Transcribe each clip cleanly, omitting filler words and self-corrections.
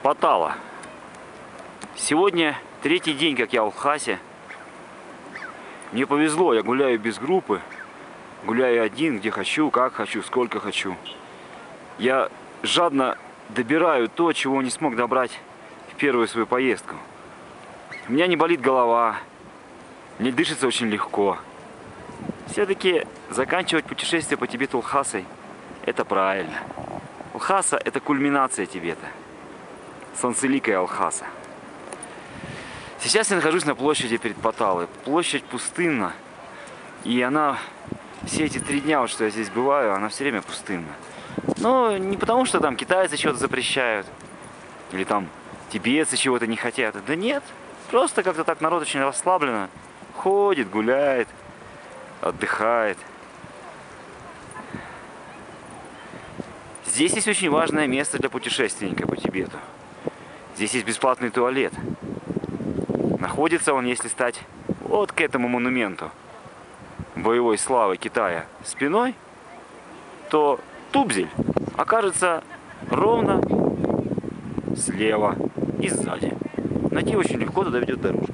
Паттала. Сегодня третий день, как я в Лхасе. Мне повезло, я гуляю без группы. Гуляю один, где хочу, как хочу, сколько хочу. Я жадно добираю то, чего не смог добрать в первую свою поездку. У меня не болит голова. Мне дышится очень легко. Все-таки заканчивать путешествие по Тибету Лхасой — это правильно. Лхаса — это кульминация Тибета. Солнцеликая Лхаса. Сейчас я нахожусь на площади перед Патталой. Площадь пустынна. И она все эти 3 дня, вот, что я здесь бываю, она все время пустынна. Но не потому, что там китайцы чего-то запрещают. Или там тибетцы чего-то не хотят. Да нет. Просто как-то так народ очень расслабленно ходит, гуляет, отдыхает. Здесь есть очень важное место для путешественника по Тибету. Здесь есть бесплатный туалет. Находится он, если стать вот к этому монументу боевой славы Китая спиной, то Тубзель окажется ровно слева и сзади. Найти очень легко, туда ведет дорожка.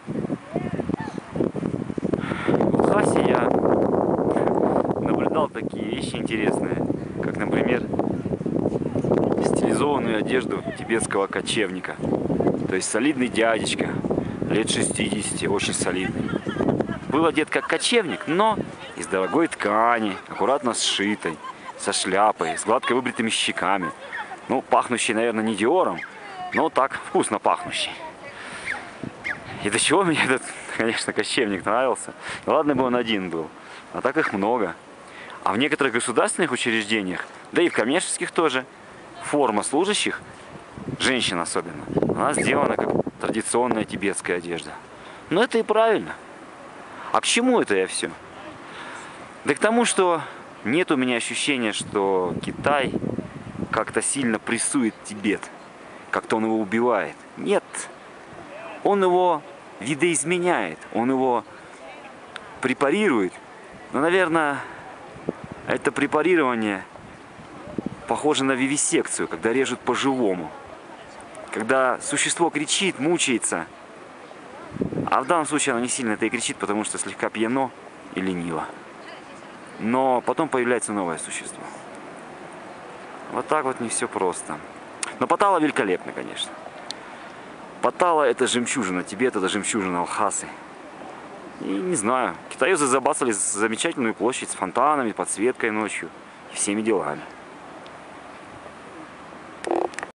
В Лхасе я наблюдал такие вещи интересные, как, например, стилизованную одежду тибетского кочевника. То есть солидный дядечка, лет 60, очень солидный. Был одет как кочевник, но из дорогой ткани, аккуратно сшитой, со шляпой, с гладко выбритыми щеками. Ну, пахнущий, наверное, не Диором, но так вкусно пахнущий. И до чего мне этот, конечно, кочевник нравился. Ладно бы он один был, а так их много. А в некоторых государственных учреждениях, да и в коммерческих тоже, форма служащих, женщин особенно, она сделана как традиционная тибетская одежда. Но это и правильно. А к чему это я все? Да к тому, что нет у меня ощущения, что Китай как-то сильно прессует Тибет, как-то он его убивает. Нет. Он его видоизменяет, он его препарирует. Но, наверное, это препарирование похоже на вивисекцию, когда режут по-живому. Когда существо кричит, мучается. А в данном случае оно не сильно это и кричит, потому что слегка пьяно и лениво. Но потом появляется новое существо. Вот так вот не все просто. Но Паттала великолепна, конечно. Паттала — это жемчужина Тибета, это жемчужина Лхасы. И не знаю, китайцы забацали замечательную площадь с фонтанами, подсветкой ночью и всеми делами.